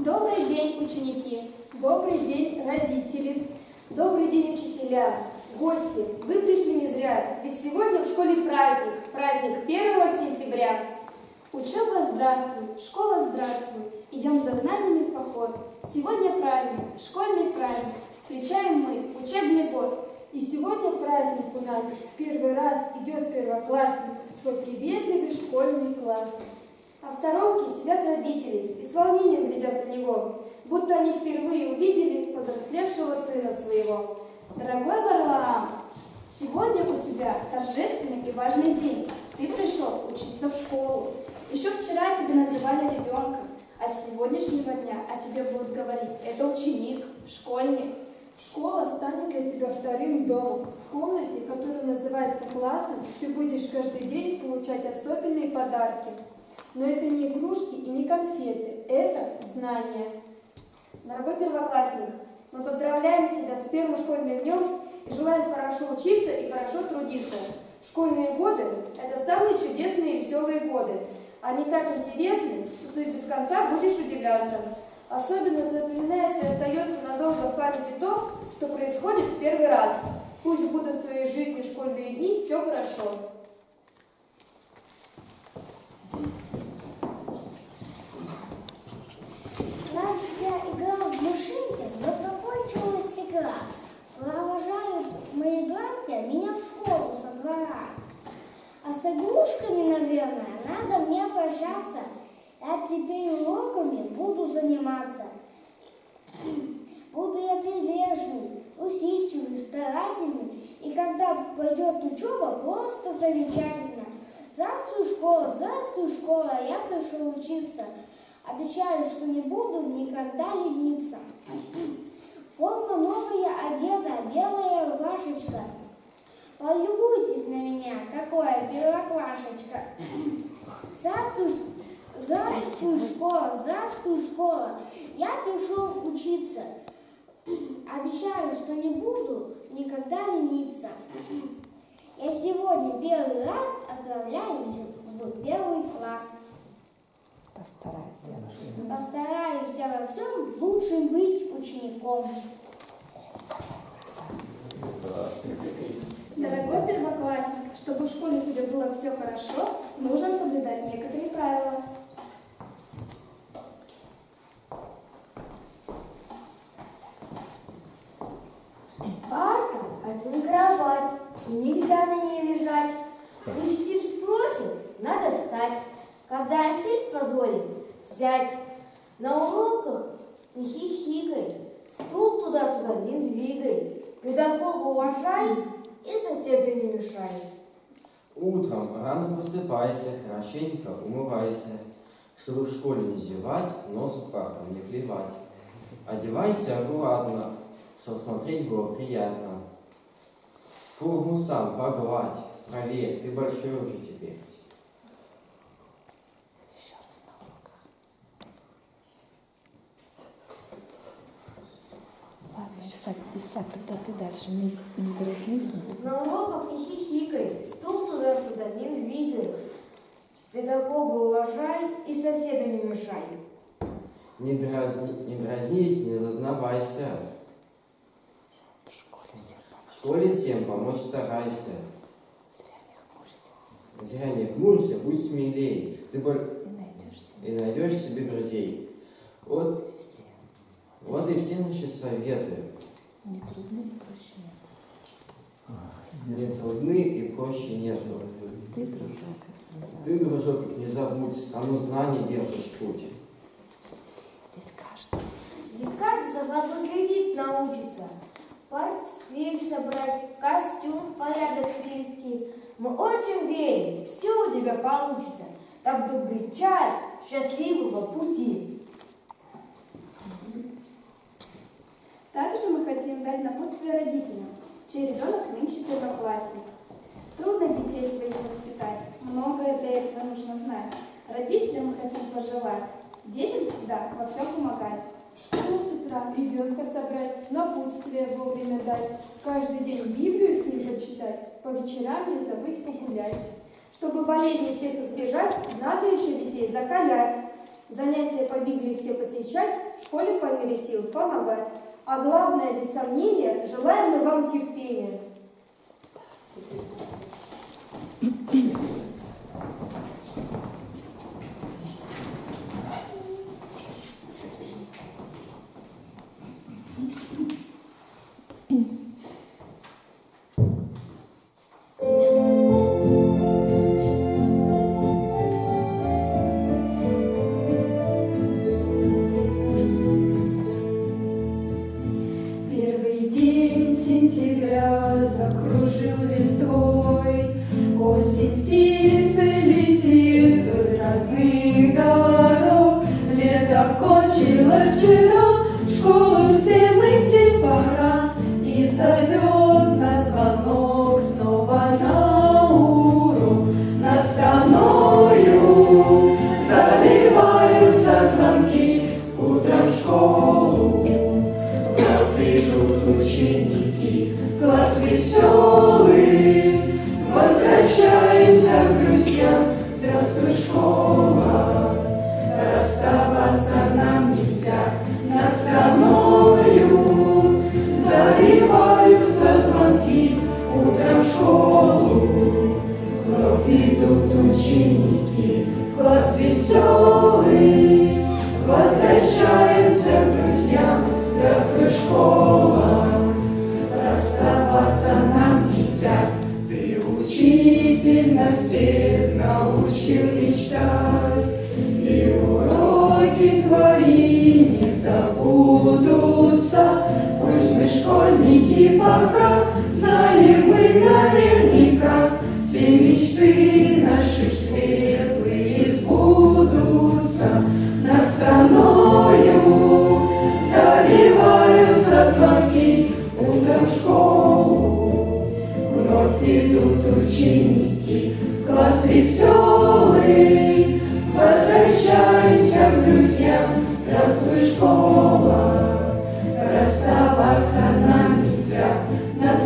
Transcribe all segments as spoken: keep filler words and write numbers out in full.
Добрый день, ученики! Добрый день, родители! Добрый день, учителя! Гости, вы пришли не зря, ведь сегодня в школе праздник, праздник первого сентября. Учеба здравствуй, школа здравствуй, идем за знаниями в поход. Сегодня праздник, школьный праздник, встречаем мы учебный год. И сегодня праздник у нас, в первый раз идет первоклассник в свой приветливый школьный класс. А в сторонке сидят родители и с волнением глядят на него, будто они впервые увидели повзрослевшего сына своего. Дорогой Варлаам, сегодня у тебя торжественный и важный день. Ты пришел учиться в школу. Еще вчера тебя называли ребенком, а с сегодняшнего дня о тебе будут говорить: это ученик, школьник. Школа станет для тебя вторым домом. В комнате, которая называется классом, ты будешь каждый день получать особенные подарки. Но это не игрушки и не конфеты, это знания. Дорогой первоклассник, мы поздравляем тебя с первым школьным днем и желаем хорошо учиться и хорошо трудиться. Школьные годы – это самые чудесные и веселые годы. Они так интересны, что ты без конца будешь удивляться. Особенно запоминается и остается надолго в памяти то, что происходит в первый раз. Пусть будут в твоей жизни школьные дни, все хорошо. Раньше я играл в машинки, но закончилась игра. Провожают мои братья меня в школу со двора. А с игрушками, наверное, надо мне прощаться. Я теперь уроками буду заниматься. Буду я прилежный, усидчивый, старательный. И когда пойдет учеба, просто замечательно. Здравствуй, школа, здравствуй, школа, я пришел учиться. Обещаю, что не буду никогда лениться. Форма новая одета, белая рубашечка. Полюбуйтесь на меня, какое первоклашечка. Здравствуй, здравствуй, школа, здравствуй, школа. Я пришел учиться. Обещаю, что не буду никогда лениться. Я сегодня первый раз отправляюсь в первый класс. Постараюсь. Постараюсь я во всем лучше быть учеником. Дорогой первоклассник, чтобы в школе у тебя было все хорошо, нужно соблюдать некоторые правила. Парта – это не кровать, и нельзя на ней лежать. Учитель спросит, надо встать. Когда отец позволит, сядь. На уроках не хихикай, стул туда-сюда не двигай. Педагога уважай и соседу не мешай. Утром рано просыпайся, хорошенько умывайся, чтобы в школе не зевать, носу партом не клевать. Одевайся аккуратно, чтобы смотреть было приятно. Форму сам погладь, проверь, ты большой уже теперь. Писать, писать, тогда ты дальше не, не дразнись. На уроках не хихикай, стул туда-сюда не двигай. Педагога уважай и соседа не мешай. Не, дразни, не дразнись, не зазнавайся. В школе всем помочь старайся. Зря не хмурься, будь смелей. Ты бол... и найдешь себе друзей. Вот, вот и все наши советы. Не трудны и проще нет. Не трудны и проще нет. Ты, дружок, Ты, дружок, не забудь, стану знаний держишь путь. здесь каждый. Здесь каждый со сладко следить научится. Портфель собрать, костюм в порядок привести. Мы очень верим, все у тебя получится. Так добрый час счастливого пути. Также мы хотим дать напутствие родителям, чей ребенок нынче первоклассник. Трудно детей своих воспитать, многое для этого нужно знать. Родителям мы хотим пожелать, детям всегда во всем помогать. В школу с утра ребенка собрать, напутствие вовремя дать, каждый день Библию с ним почитать, по вечерам не забыть погулять. Чтобы болезней всех избежать, надо еще детей закалять. Занятия по Библии все посещать, школе по мере сил помогать. А главное, без сомнения, желаем мы вам терпения. Первый день сентября закружил листвой, осень птицы летит вдоль родных дорог. Лето кончилось вчера, в школу всем идти пора, и зовет на звонок снова на урок. Над страною заливаются звонки, утром в школу вновь идут ученики. Класс веселый, возвращаемся к друзьям. Здравствуй, школа, расставаться нам нельзя. Над страною заливаются звонки, утром в школу вновь идут ученики. Класс веселый, возвращаемся к друзьям. Здравствуй, школа, расставаться нам нельзя. Ты, учитель, нас всех научил мечтать, и уроки твои не забудутся. Пусть мы школьники пока, знаем мы наверняка, все мечты наши светлые сбудутся. Над страною заливаются звонки, утром в школу вновь идут ученики. Класс веселый, возвращайся к друзьям. Здравствуй, школа, расставаться нам нельзя. Над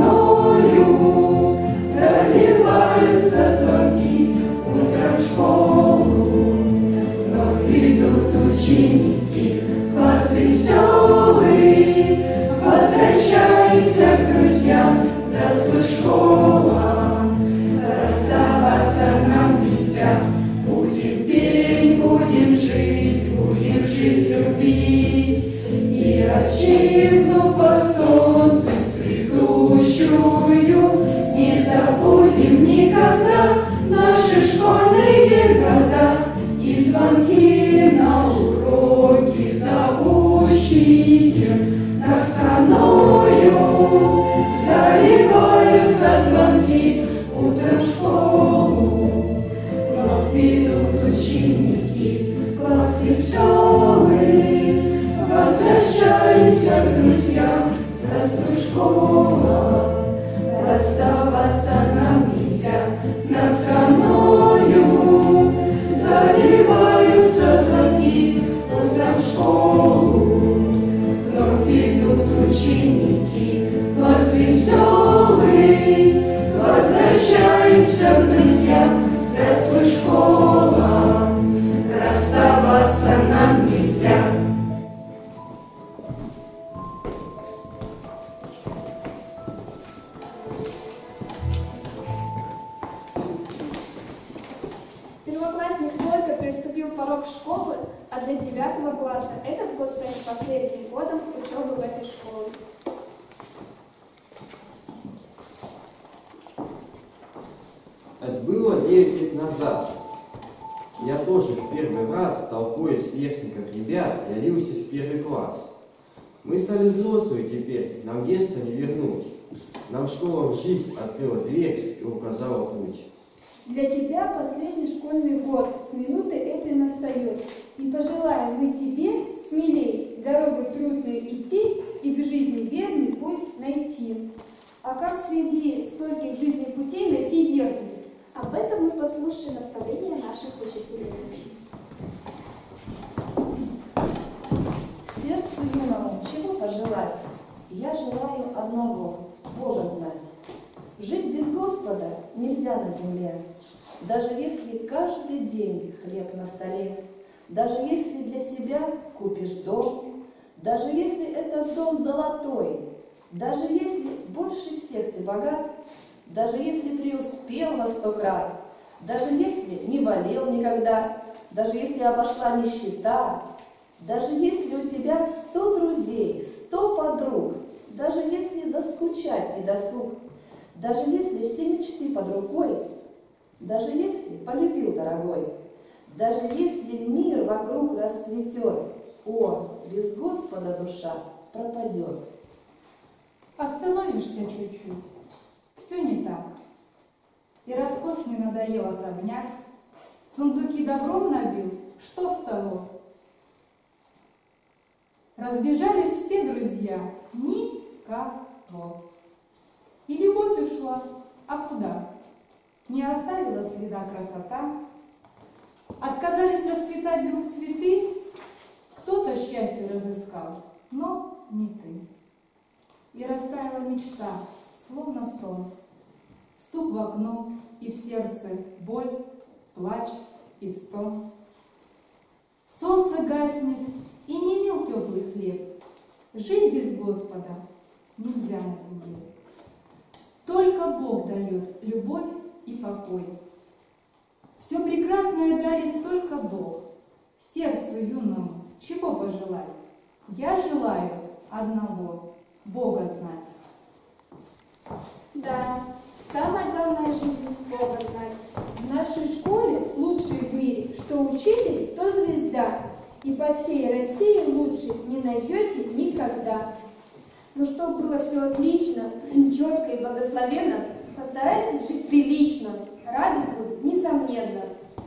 страною заливаются звонки, утром в школу вновь идут ученики. Класс веселый, возвращайся к друзьям. Здравствуй, школа, расставаться нам нельзя. Будем петь, будем жить, будем жизнь любить, и отчизну под солнцем цветущую не забудем никогда. Наши школьные года и звонки на уроки зовущие. Над страною заливаются звонки, утром в школу вновь идут ученики. Класс веселый, возвращаемся к друзьям. Здравствуй, школа, расставаться нам нельзя. Над страною заливаются звонки, утром в школу вновь идут ученики. Класс веселый, возвращаемся к друзьям. Здравствуй, школа, расставаться нам нельзя. Первоклассник только переступил порог школы, а для девятого класса этот год станет последним годом учебы в этой школе. Это было девять лет назад. Я тоже в первый раз толпой сверстников ребят явился в первый класс. Мы стали взрослые теперь, нам детство не вернуть. Нам школа в жизнь открыла дверь и указала путь. Для тебя последний школьный год с минуты этой настает. И пожелаем мы тебе смелей дорогу трудную идти и в жизни верный путь найти. А как среди стольких жизни путей найти верный? Об этом мы послушаем наставления наших учителей. Сердцу юному чего пожелать? Я желаю одного – Бога знать. Жить без Господа нельзя на земле, даже если каждый день хлеб на столе. Даже если для себя купишь дом, даже если этот дом золотой, даже если больше всех ты богат, даже если преуспел во сто крат, даже если не болел никогда, даже если обошла нищета, даже если у тебя сто друзей, сто подруг, даже если заскучать не досуг, даже если все мечты под рукой, даже если полюбил дорогой, даже если мир вокруг расцветет, о, без Господа душа пропадет. Остановишься чуть-чуть, все не так. И роскошный надоел особняк, сундуки добром набил, что с того? Разбежались все друзья, никого. И любовь ушла, а куда? Не оставила следа красота. Отказались расцветать вдруг цветы, кто-то счастье разыскал, но не ты. И растаяла мечта, словно сон. Стук в окно, и в сердце боль, плач и стон. Солнце гаснет, и не мил теплый хлеб. Жить без Господа нельзя на земле. Только Бог дает любовь и покой. Все прекрасное дарит только Бог. Сердцу юному чего пожелать? Я желаю одного — Бога знать. Да, самое главное в жизни — Бога знать. В нашей школе лучшие в мире, что учитель, то звезда. И по всей России лучше не найдете никогда. Ну, чтобы было все отлично, четко и благословенно, постарайтесь жить прилично. Радость будет несомненно.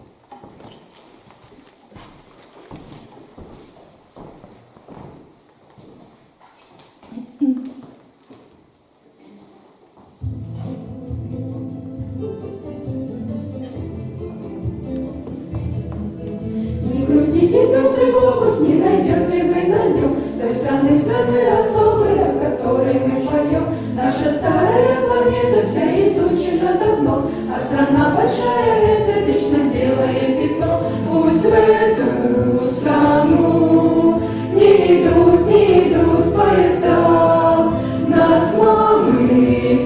Не крутите пестрый глобус, не найдете вы на нем той страны, страны особой, о которой мы поем. Наша старая планета вся изучена давно, а страна большая — это вечно белое пятно. Пусть в эту страну не идут, не идут поезда, нас мамы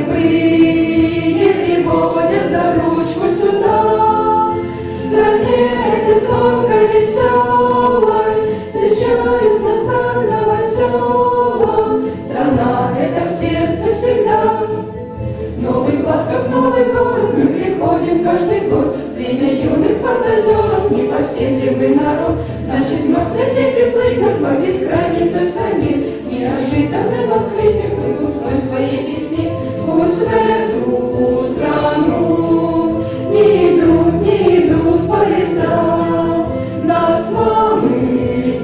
впервые приводят за ручку сюда. В стране этой звонкой веселой встречают нас как новоселом. Страна — это в сердце всегда. Новый класс, как новый город, мы приходим каждый год. Время юных фантазеров, непоседливый народ. Значит, вновь лететь и плыть над по бескрайней той стране, неожиданным открытием выпускной своей весне. Пусть в эту страну не идут, не идут поезда, нас мамы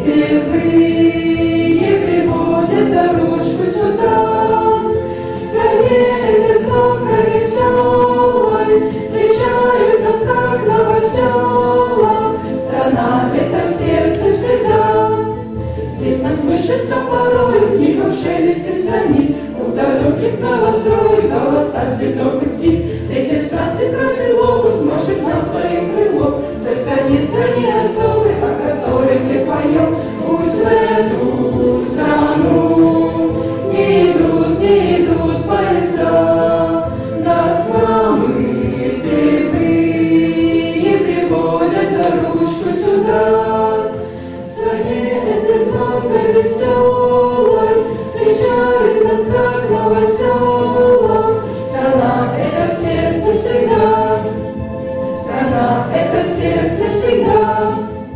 впервые приводят за ручку сюда. В стране этой звонкой веселой встречают нас как новоселом. Страна — это в сердце всегда. Здесь нам слышится порой в тихом шелесте страниц, у далеких новостроек голоса цветов и птиц. Третий стран секретный глобус может нам своим крылом той стране, стране особой, о которой мы поем. Пусть в эту страну не идут, не идут поезда, нас мамы впервые приводят за ручку сюда. В стране этой звонкой веселой встречают нас как новоселом. Страна — это в сердце всегда. Страна — это в сердце всегда.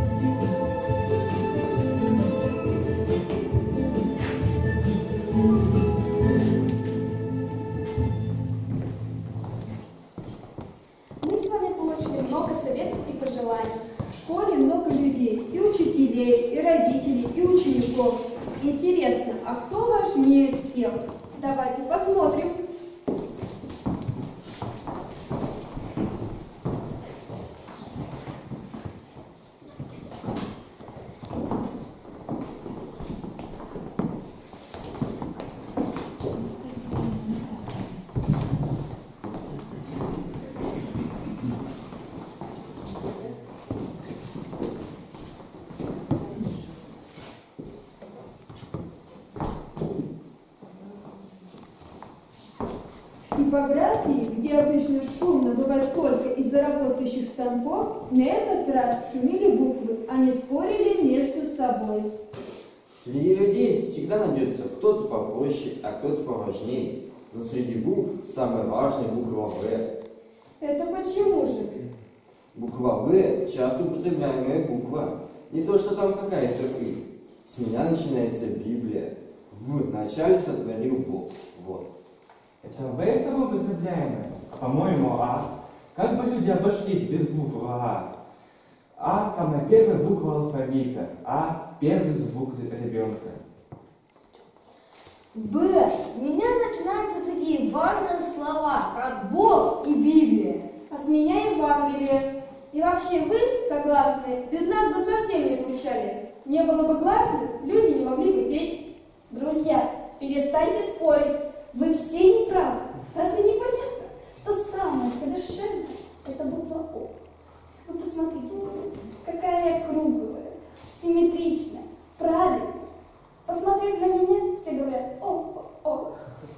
Мы с вами получили много советов и пожеланий. В школе много людей, и учителей, и родителей, и учеников. Интересно, а кто важнее всех? Давайте посмотрим. типографии, где обычно шумно бывает только из-за работающих станков, на этот раз шумели буквы, они спорили между собой. Среди людей всегда найдется кто-то попроще, а кто-то поважнее. Но среди букв самая важная буква «В». Это почему же? Буква «В» часто употребляемая буква. Не то, что там какая-то «И». С меня начинается Библия. В начале сотворил Бог. Вот. Это «В» самоупотребляемое? По-моему, «А». Как бы люди обошлись без буквы «А»? «А» – самая первая буква алфавита. «А» – первый звук ребенка. Б. С меня начинаются такие важные слова, как Бог и Библия. А с меня Евангелие. И вообще вы, согласные, без нас бы совсем не звучали. Не было бы гласных, люди не могли бы петь. Друзья, перестаньте спорить. Вы все неправы. Разве не понятно, что самое совершенное – это буква О? Вы посмотрите, какая я круглая, симметричная, правильная. Посмотрев на меня, все говорят «О, о, о».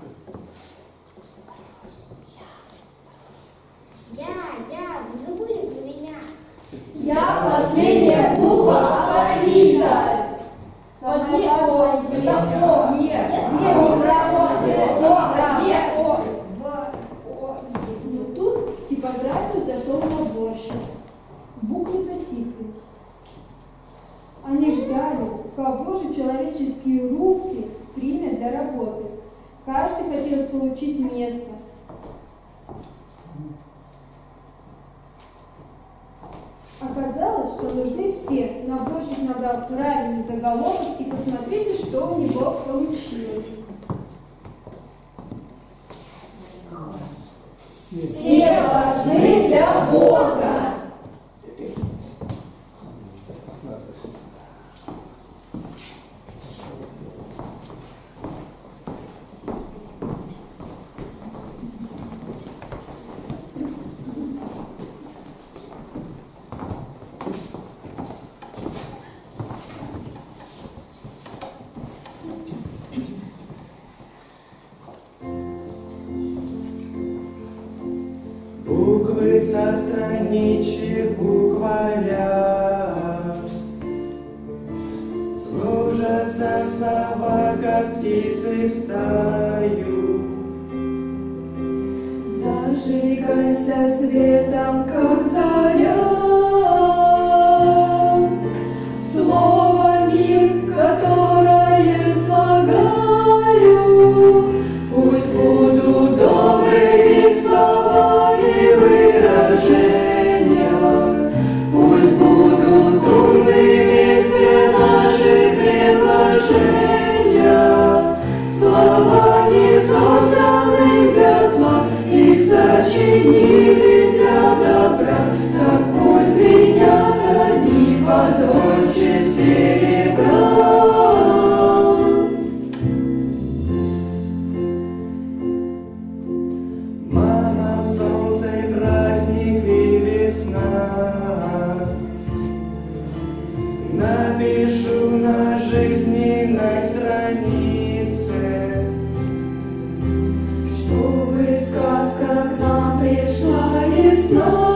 Я, я, вы забыли про меня. Я последняя буква алфавита. Важнее О. Это О. Нет, нет, неправильно. О, важнее О. Но тут в типографию зашел наборщик. Буквы затихли. Они ждали, кого же человеческие руки примет для работы. Каждый хотел получить место. Оказалось, что нужны все. Наборщик набрал правильный заголовок, и посмотрите, что у него получилось. Все важны для Бога. Буквы со страничек букваря сложатся слова, как птицы в стаю. Зажигайся светом, как заря. Слово «мир», которое слагаю, пусть будут добрыми слова и выражения, пусть будут умными все наши предложения. Слова не созданы для зла, их сочинили для добра, так пусть звенят они, позвольте серебра. Мама, солнце, праздник и весна. Напишу на жизненной странице, Чтобы сказка к нам пришла весна,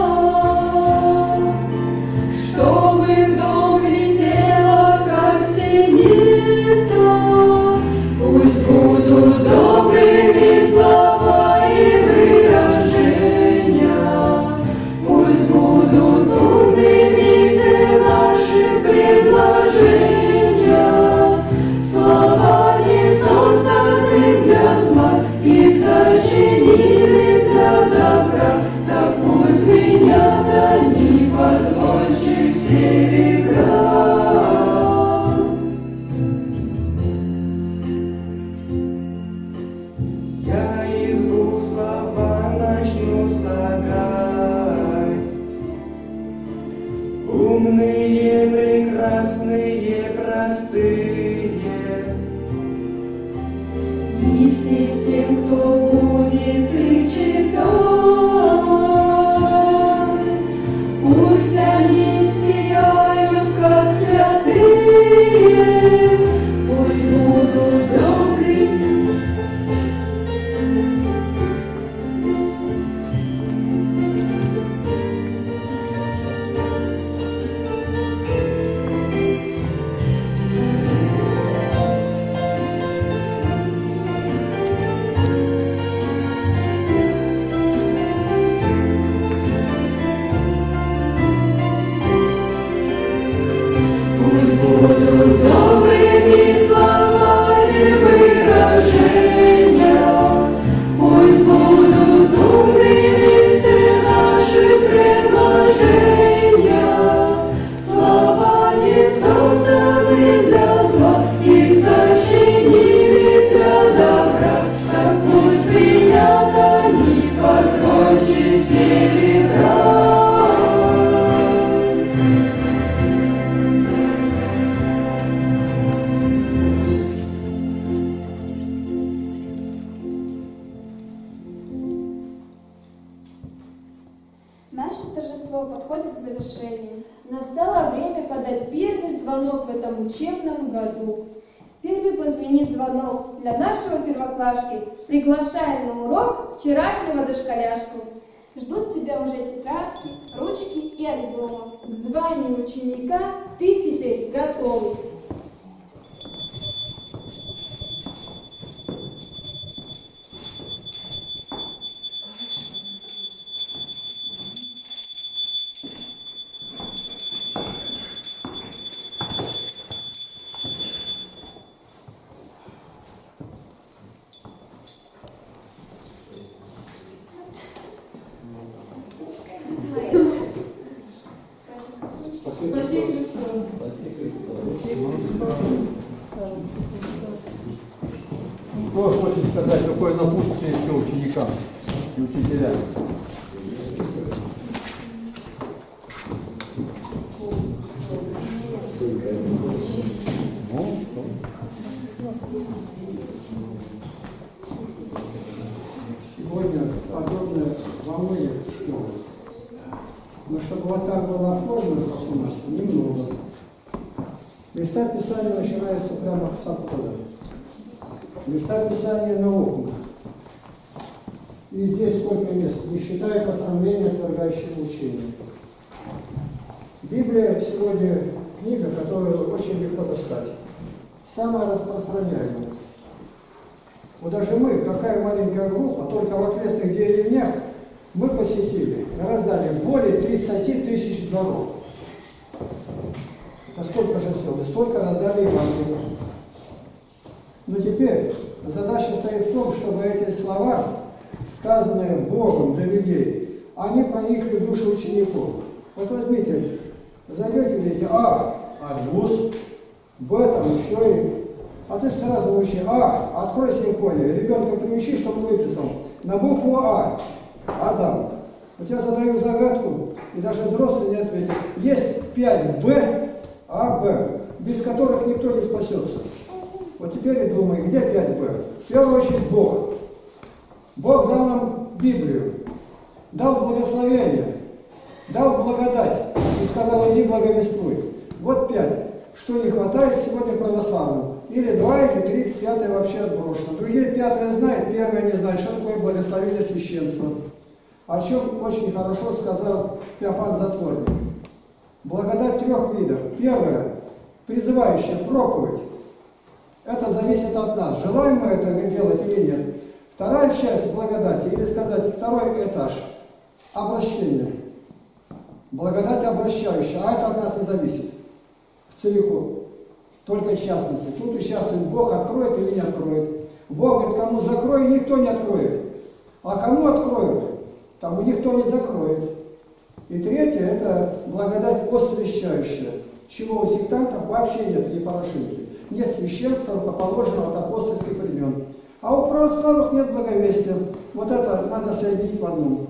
чтобы в дом летела, как синица, пусть будут добрыми слова и выражения, пусть будут умными все наши предложения. Слова не созданы для зла, их сочинили для добра, так пусть звенят они, позвольте серебра. я из двух слова начну слагать. Умные, прекрасные, простые. И всем тем, кто будет их читать, пусть они сияют, как святые, пусть будут добрыми, учению. Настало время подать первый звонок в этом учебном году. Первый позвенит звонок для нашего первоклашки. Приглашаем на урок вчерашнего дошколяшку. Ждут тебя уже тетрадки, ручки и альбомы. К званию ученика ты теперь готов. Кто хочет сказать, какое напутствие еще ученикам и учителям? Сегодня подобное во многих школах. Но чтобы вот так было оформлено, как у нас, немного. Места Писания начинаются прямо с обхода. Места Писания на окнах. И здесь сколько мест, не считая постановления, отвергающего учения. Библия сегодня книга, которую очень легко достать. Самая распространяемая. Вот даже мы, какая маленькая группа, только в окрестных деревнях мы посетили, раздали более тридцати тысяч дворов. Это сколько же сел? Столько раздали Евангелие. Но теперь задача стоит в том, чтобы эти слова, сказанные Богом для людей, они проникли в души учеников. Вот возьмите, зайдете, видите, А, Алиус, Б, там еще и... А ты сразу учи, А, открой симфонию, ребенка приучи, чтобы он выписал. На букву А, Адам. Вот я задаю загадку, и даже взрослый не ответит. Есть пять Б, А, Б, без которых никто не спасется. Вот теперь и думай, где пять Б? В первую очередь Бог. Бог дал нам Библию, дал благословение, дал благодать и сказал, иди благовествуй. Вот пять. Что не хватает сегодня православным? Или два, или три, пятое вообще отброшено. Другие пятое знают, первое не знают, что такое благословение священства. О чем очень хорошо сказал Феофан Затворник. Благодать трех видов. Первое, призывающая проповедь. Это зависит от нас, желаем мы это делать или нет. Вторая часть благодати, или сказать второй этаж, обращение. Благодать обращающая, а это от нас не зависит. Целиком. Только в частности. Тут участвует Бог, откроет или не откроет. Бог говорит, кому закрою, никто не откроет. А кому откроют, тому никто не закроет. И третье, это благодать освящающая. Чего у сектантов вообще нет, ни порошинки. Нет священства, положенного от апостольских времен. А у православных нет благовестия. Вот это надо соединить в одном.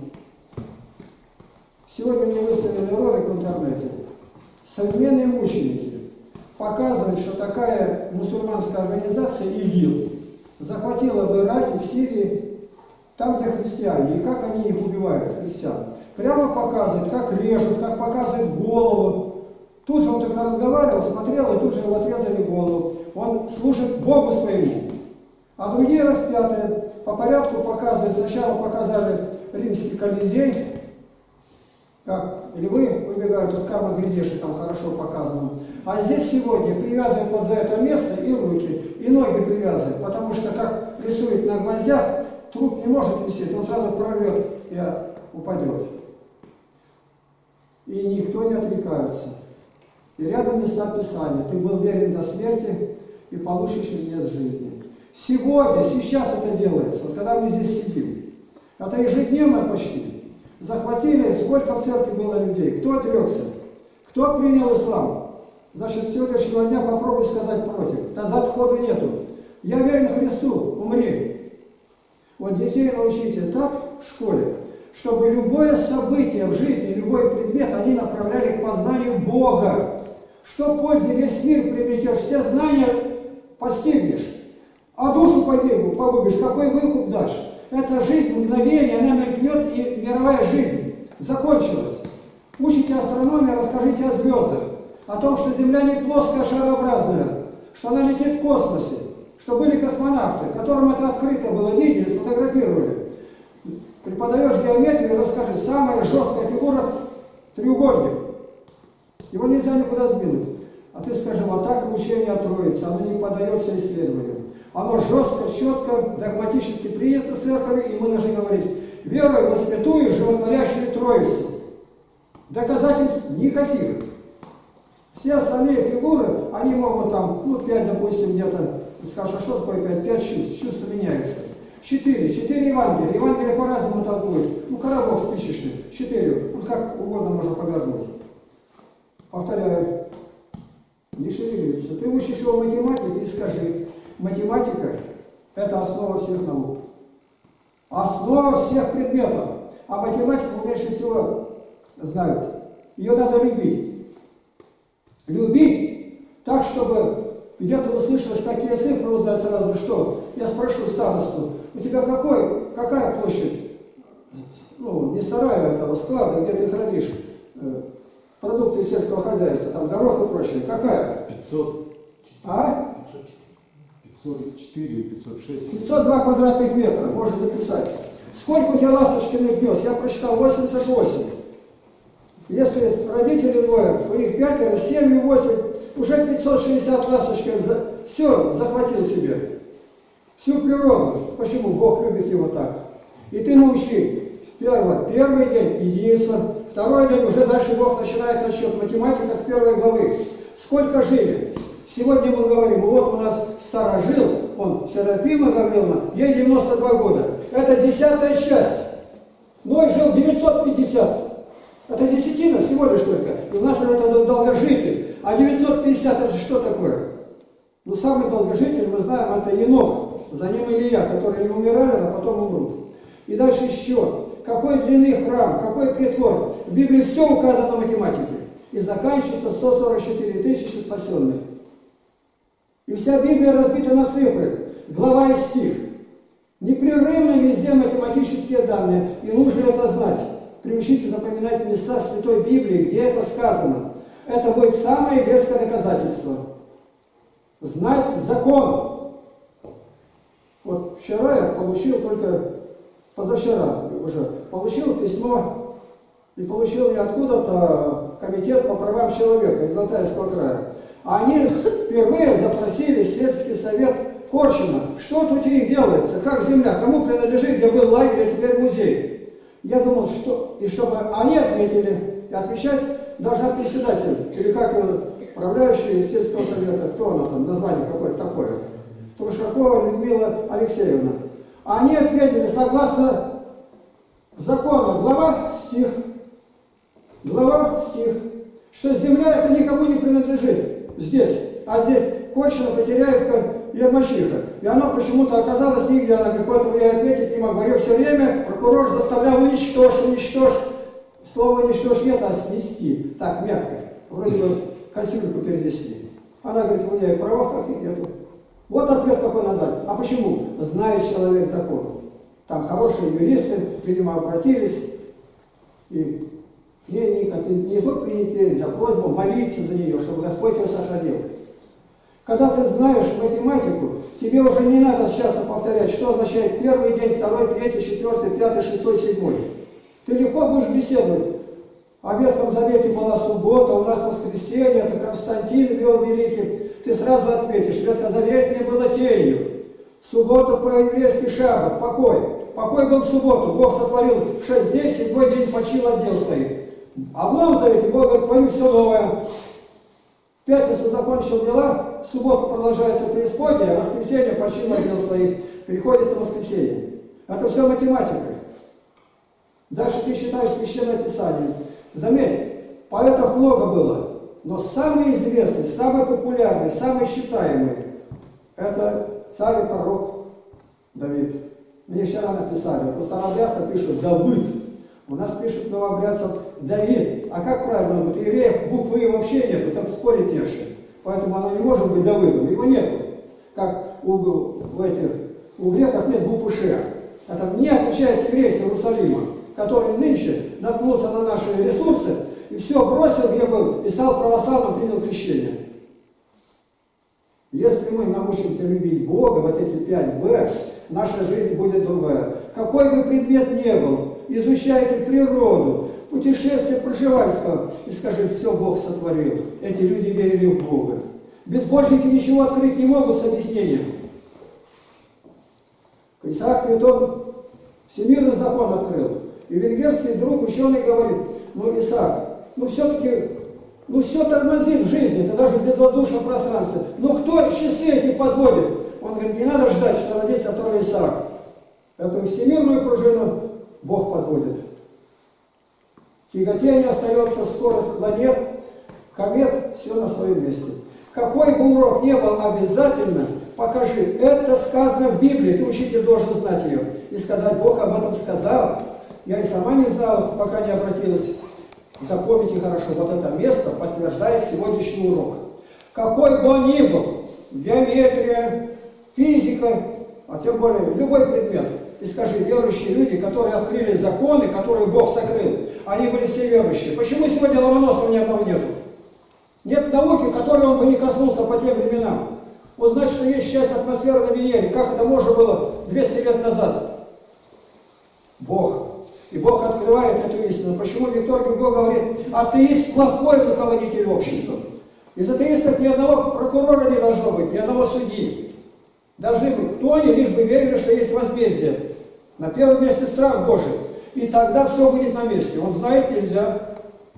Сегодня мне выставили ролик в интернете. Современные мученики показывают, что такая мусульманская организация ИГИЛ захватила в Ираке, в Сирии, там, где христиане, и как они их убивают, христиан. Прямо показывают, как режут, как показывают голову. Тут же он только разговаривал, смотрел, и тут же его отрезали голову. Он служит Богу своему. А другие распятые по порядку показывают. Сначала показали римский Колизей, как львы выбегают от камня Гридеши, там хорошо показано. А здесь сегодня привязывают вот за это место и руки, и ноги привязывают, потому что как рисует на гвоздях, труп не может висеть, он сразу прорвет и упадет. И никто не отрекается. И рядом места Писания. Ты был верен до смерти и получишь венец жизни. Сегодня, сейчас это делается, вот когда мы здесь сидим. Это ежедневно почти. Захватили, сколько в церкви было людей, кто отрекся, кто принял ислам. Значит, с сегодняшнего дня попробуй сказать против. Назад ходу нету. Я верен Христу, умри. Вот детей научите так в школе, чтобы любое событие в жизни, любой предмет, они направляли к познанию Бога. Что пользы весь мир приобретешь, все знания постигнешь, а душу погубишь, какой выкуп дашь? Эта жизнь, мгновение, она мелькнет, и мировая жизнь закончилась. Учите астрономию, расскажите о звездах, о том, что Земля не плоская, а шарообразная, что она летит в космосе, что были космонавты, которым это открыто было, видели, сфотографировали. Преподаешь геометрию, расскажи, самая жесткая фигура – треугольник. Его нельзя никуда сдвинуть. А ты скажи, вот так учение Троицы, оно не поддается исследованию. Оно жестко, четко, догматически принято церковью, и мы должны говорить, веруя во святую, животворящую Троицу. Доказательств никаких. Все остальные фигуры, они могут там, ну, пять, допустим, где-то, скажешь, а что такое пять? Пять чувств, чувства меняются. Четыре, четыре Евангелия. Евангелие по-разному толкует. Ну, коробок спичечный, четыре. Ну, как угодно можно повернуть. Повторяю. Не шевелиться. Ты учишь его математике и скажи, математика – это основа всех наук. Основа всех предметов. А математику меньше всего знают. Ее надо любить. Любить так, чтобы где-то услышишь, какие цифры, узнать сразу, что. Я спрошу старосту, у тебя какой, какая площадь? Ну, не сарая этого склада, где ты хранишь э, продукты сельского хозяйства, там горох и прочее. Какая? пятьсот. А? пятьсот четыре, пятьсот шесть. пятьсот два квадратных метра, можно записать. Сколько у тебя ласточкиных гнезд? Я прочитал восемьдесят восемь. Если родители двое, у них пятеро, семь и восемь, уже пятьсот шестьдесят ласточкин, за... все, захватил себе. Всю природу. Почему? Бог любит его так. И ты научи. Первое, первый день единица, второй день уже дальше Бог начинает отсчет. Математика с первой главы. Сколько жили? Сегодня мы говорим, вот у нас старожил, он Серафима Гавриловна, ей девяносто два года. Это десятая часть. Ной жил девятьсот пятьдесят. Это десятина всего лишь только. И у нас это долгожитель. А девятьсот пятьдесят это что такое? Ну, самый долгожитель, мы знаем, это Енох. За ним Илья, которые не умирали, а потом умрут. И дальше еще. Какой длины храм, какой притвор. В Библии все указано в математике. И заканчивается сто сорок четыре тысячи спасенных. И вся Библия разбита на цифры. Глава и стих. Непрерывно везде математические данные. И нужно это знать. Приучите запоминать места Святой Библии, где это сказано. Это будет самое веское доказательство. Знать закон. Вот вчера я получил только, позавчера уже, получил письмо, и получил не откуда-то комитет по правам человека из Алтайского края. А они впервые запросили сельский совет Корчина. Что тут у них делается? Как земля? Кому принадлежит, где был лагерь, а теперь музей? Я думал, что... И чтобы они ответили, и отвечать должна председатель, или как управляющий сельского совета, кто она там, название какое-то такое. Трушакова Людмила Алексеевна. Они ответили согласно закону, глава, стих, глава, стих, что земля это никому не принадлежит здесь, а здесь Корчина, Потеряевка, Ермачиха. И она почему-то оказалась нигде, она говорит, поэтому я ответить не могу. Ее все время прокурор заставлял уничтожь, уничтожь. Слово уничтожь нет, а снести, так, мягко, вроде бы кастрюльку перенести. Она говорит, у меня и права таких нету. Вот ответ какой надо дать. А почему? Знает человек закон. Там хорошие юристы, видимо, обратились. И ей никак не только принять за просьбу молиться за нее, чтобы Господь ее сохранил. Когда ты знаешь математику, тебе уже не надо часто повторять, что означает первый день, второй, третий, четвертый, пятый, шестой, седьмой. Ты легко будешь беседовать. А в Ветхом Завете была суббота, у нас воскресенье, это Константин вел великий. Ты сразу ответишь, ветхозаветнее было тенью. Суббота по-еврейски шаббат, покой. Покой был в субботу. Бог сотворил в шесть дней, седьмой день почил от дел своих. А в Новом Завете Бог говорит, творю все новое. В пятницу закончил дела, в субботу продолжается преисподняя, а в воскресенье почил от дел своих. Переходит на воскресенье. Это все математика. Дальше ты читаешь Священное Писание. Заметь, поэтов много было. Но самый известный, самый популярный, самый считаемый – это царь и пророк Давид. Мне вчера написали, у старообрядцев пишут Давид, у нас пишут новообрядцев Давид. А как правильно? У евреев буквы И вообще нету, так спорить не шли. Поэтому оно не может быть Давидом, его нету. Как у, у, этих, у греков нет буквы Ш. Это не отвечает еврей с Иерусалима, который нынче наткнулся на наши ресурсы и все бросил, где был, и стал православным, принял крещение. Если мы научимся любить Бога, вот эти пять Б, наша жизнь будет другая. Какой бы предмет ни был, изучайте природу, путешествие Пржевальского, и скажи, все Бог сотворил. Эти люди верили в Бога. Безбожники ничего открыть не могут с объяснением. Исаак Ньютон всемирный закон открыл. И венгерский друг, ученый, говорит, ну, Исаак, ну все-таки, ну все тормозит в жизни, это даже в безвоздушном пространстве. Ну кто часы эти подводит? Он говорит, не надо ждать, что родится второй Исаак. Эту всемирную пружину Бог подводит. Тяготение остается, скорость планет, комет, все на своем месте. Какой бы урок ни был, обязательно покажи. Это сказано в Библии, ты, учитель, должен знать ее. И сказать, Бог об этом сказал. Я и сама не знала, пока не обратилась. Запомните хорошо, вот это место подтверждает сегодняшний урок. Какой бы он ни был, геометрия, физика, а тем более любой предмет. И скажи, верующие люди, которые открыли законы, которые Бог сокрыл, они были все верующие. Почему сегодня Ломоносова ни одного нету? Нет науки, которой он бы не коснулся по тем временам. Узнать, что есть часть атмосферы на Венере, как это можно было двести лет назад? Бог. И Бог открывает эту истину. Почему Виктор Гюго говорит, атеист плохой руководитель общества? Из атеистов ни одного прокурора не должно быть, ни одного судьи. Должны быть, кто они, лишь бы верили, что есть возмездие. На первом месте страх Божий. И тогда все будет на месте. Он знает, нельзя.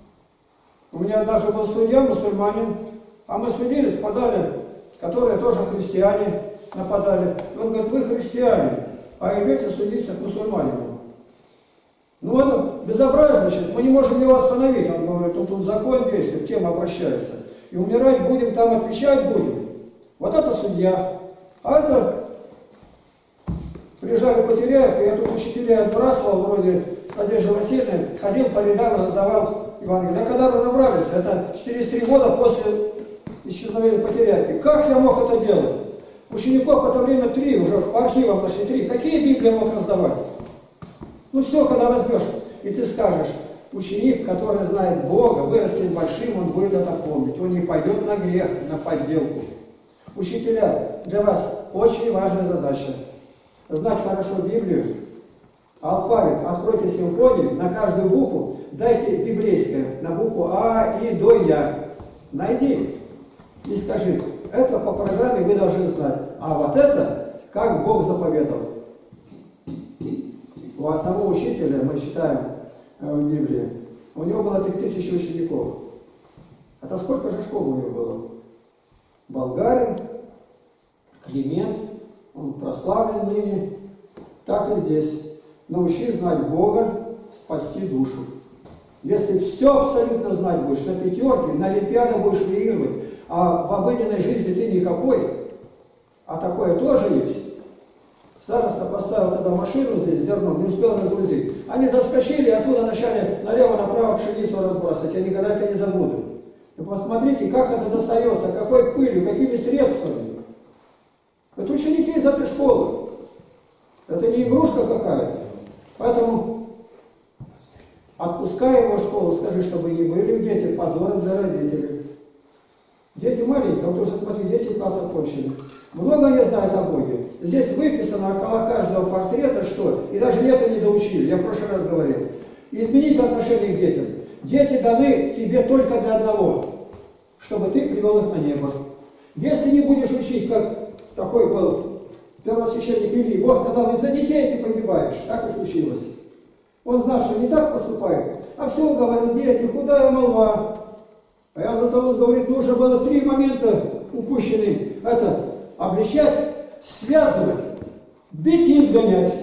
У меня даже был судья, мусульманин, а мы судились, подали, которые тоже христиане нападали. И он говорит, вы христиане, а идете судиться к мусульманину. Ну это безобразие, значит, мы не можем его остановить. Он говорит, ну тут закон действует, тема обращается. И умирать будем, там отвечать будем. Вот это судья. А это приезжали Потеряев, и я тут учителей отбрасывал, вроде Надежды Васильевны, ходил по рядам, раздавал Евангелие. А когда разобрались, это через три года после исчезновения Потеряевки, как я мог это делать? Учеников в это время три, уже по архивам нашли три. Какие Библии я мог раздавать? Ну все, когда возьмешь, и ты скажешь, ученик, который знает Бога, вырастет большим, он будет это помнить. Он не пойдет на грех, на подделку. Учителя, для вас очень важная задача. Знать хорошо Библию, алфавит, откройте симфонию, на каждую букву дайте библейское, на букву А, И, до, Я. Найди и скажи, это по программе вы должны знать. А вот это, как Бог заповедовал. У одного учителя, мы читаем в Библии, у него было три тысячи учеников. Это сколько же школ у него было? Болгарин, Климент, он прославлен ныне. Так и здесь. Научи знать Бога, спасти душу. Если все абсолютно знать будешь, на пятерке, на олимпиаде будешь выигрывать, а в обыденной жизни ты никакой, а такое тоже есть. Староста поставил тогда машину здесь, зерном, не успел разгрузить. Они заскочили, и оттуда начали налево-направо пшеницу разбрасывать. Я никогда это не забуду. И посмотрите, как это достается, какой пылью, какими средствами. Это ученики из этой школы. Это не игрушка какая-то. Поэтому отпускай его в школу, скажи, чтобы не были дети позором для родителей. Дети маленькие, вот уже смотри, десять классов кончены. Много не знают о Боге. Здесь выписано около каждого портрета, что, и даже лето не заучили, я в прошлый раз говорил. Измените отношение к детям. Дети даны тебе только для одного, чтобы ты привел их на небо. Если не будешь учить, как такой был первосвященник Илий, Бог сказал, из-за детей ты погибаешь. Так и случилось. Он знал, что не так поступает, а все говорил, дети, худая молва. А я Златоуст говорит, нужно было три момента упущенные. Это обличать, связывать, бить и изгонять.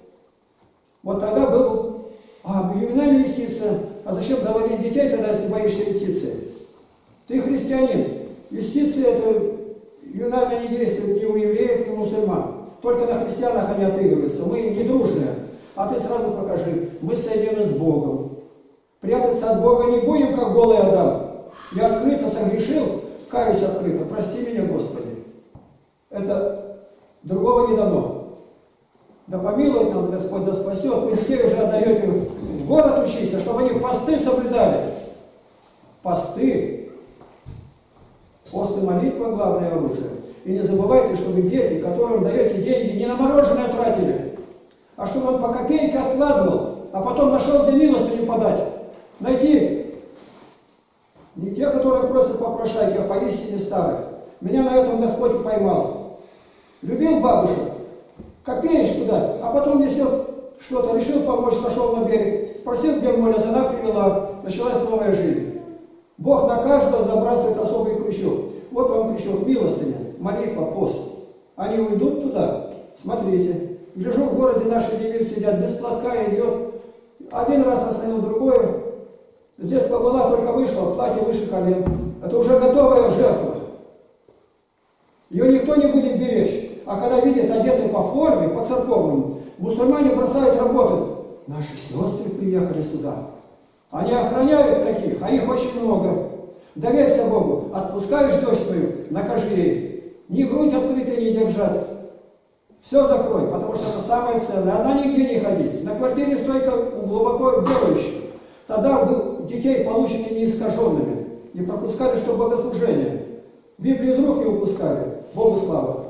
Вот тогда был, а, ювенальная юстиция. А зачем заводить детей тогда, если боишься юстиции? Ты христианин. Юстиция это ювенальное не действует ни у евреев, ни у мусульман. Только на христианах они отыгрываются. Мы не дружные. А ты сразу покажи, мы соединены с Богом. Прятаться от Бога не будем, как голый Адам. Я открыто согрешил, каюсь открыто. Прости меня, Господи. Это другого не дано. Да помилует нас Господь, да спасет. Вы детей уже отдаете в город учиться, чтобы они посты соблюдали. посты. Пост и молитва – главное оружие. И не забывайте, чтобы дети, которым даете деньги, не на мороженое тратили, а чтобы он по копейке откладывал, а потом нашел, где милостыню подать. Найти не те, которые просят попрошайки, а поистине старых. Меня на этом Господь и поймал. Любил бабушек, копеечку дать, а потом несет что-то, решил помочь, сошел на берег, спросил, где молится, она привела, началась новая жизнь. Бог на каждого забрасывает особый крючок. Вот вам крючок, милостыня, молитва, пост. Они уйдут туда, смотрите. Гляжу, в городе наши девицы сидят, без платка идет. Один раз остановил, другой. Здесь побыла, только вышла, платье выше колен. Это уже готовая жертва. Ее никто не будет беречь. А когда видят одеты по форме, по церковному, мусульмане бросают работу. Наши сестры приехали сюда. Они охраняют таких, а их очень много. Доверься Богу, отпускаешь дочь свою, накажи ей. Ни грудь открытой не держать. Все закрой, потому что это самое ценное. Она нигде не ходить. На квартире стойка глубоко верующих. Тогда вы детей получите неискаженными. Не пропускали, что богослужение. Библию из рук не упускали. Богу слава.